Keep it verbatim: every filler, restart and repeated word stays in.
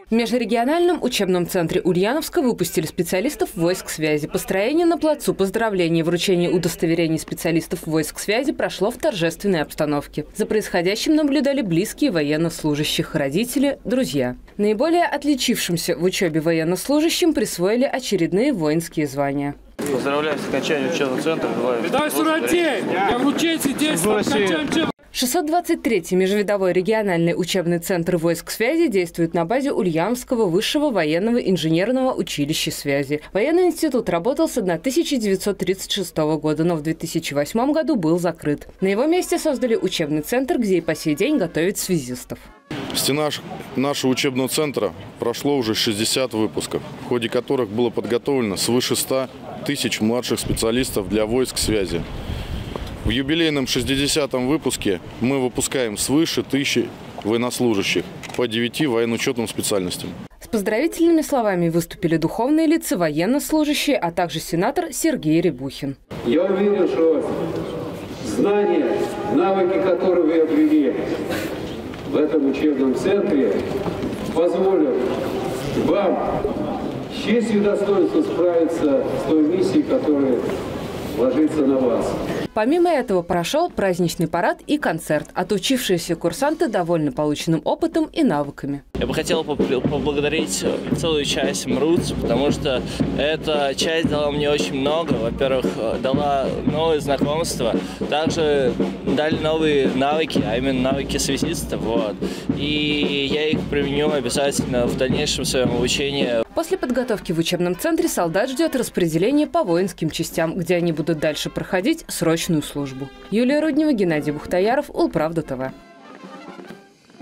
В межрегиональном учебном центре Ульяновска выпустили специалистов войск связи. Построение на плацу поздравлений и вручение удостоверений специалистов войск связи прошло в торжественной обстановке. За происходящим наблюдали близкие военнослужащих, родители, друзья. Наиболее отличившимся в учебе военнослужащим присвоили очередные воинские звания. Поздравляю с окончанием учебного центра. Дай суротей! Я вручаю здесь, окончаем. шестьсот двадцать третий межвидовой региональный учебный центр войск связи действует на базе Ульяновского высшего военного инженерного училища связи. Военный институт работал с тысяча девятьсот тридцать шестого года, но в две тысячи восьмом году был закрыт. На его месте создали учебный центр, где и по сей день готовят связистов. В стенах нашего учебного центра прошло уже шестьдесят выпусков, в ходе которых было подготовлено свыше ста тысяч младших специалистов для войск связи. В юбилейном шестидесятом выпуске мы выпускаем свыше тысячи военнослужащих по девяти военно-учетным специальностям. С поздравительными словами выступили духовные лица, военнослужащие, а также сенатор Сергей Рябухин. Я уверен, что знания, навыки, которые вы обрели в этом учебном центре, позволят вам с честью и достоинством справиться с той миссией, которая ложится на вас. Помимо этого прошел праздничный парад и концерт. Отучившиеся курсанты довольны полученным опытом и навыками. Я бы хотел поблагодарить целую часть МРУЦ, потому что эта часть дала мне очень много. Во-первых, дала новые знакомства, также дали новые навыки, а именно навыки связиста. Вот. И я их применю обязательно в дальнейшем своем обучении. После подготовки в учебном центре солдат ждет распределение по воинским частям, где они будут дальше проходить срочную службу. Юлия Руднева, Геннадий Бухтаяров, Улправда ТВ.